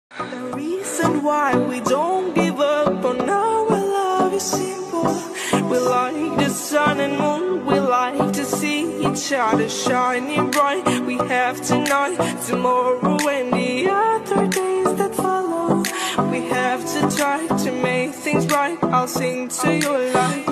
The reason why we don't give up on our love is simple. We like the sun and moon, we like to see each other shining bright. We have tonight, tomorrow and the other days that follow. We have to try to make things right. I'll sing to your life.